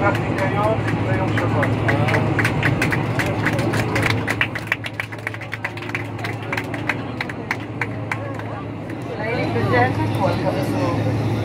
רק ניקיון ביום שבת. Ladies and gentlemen, welcome to